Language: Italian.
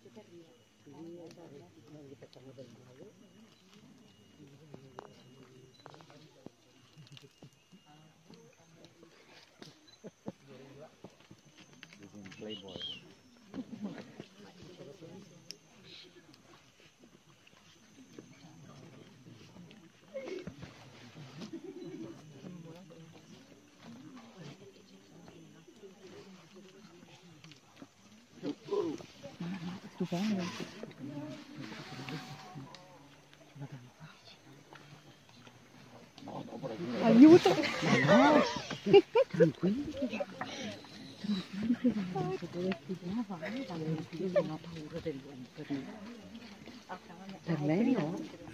non gli facciamo del male. He's in Playboy. Stupendo. Aiuto! No, tranquilli che se dovessi avanti, non ho paura per lei no.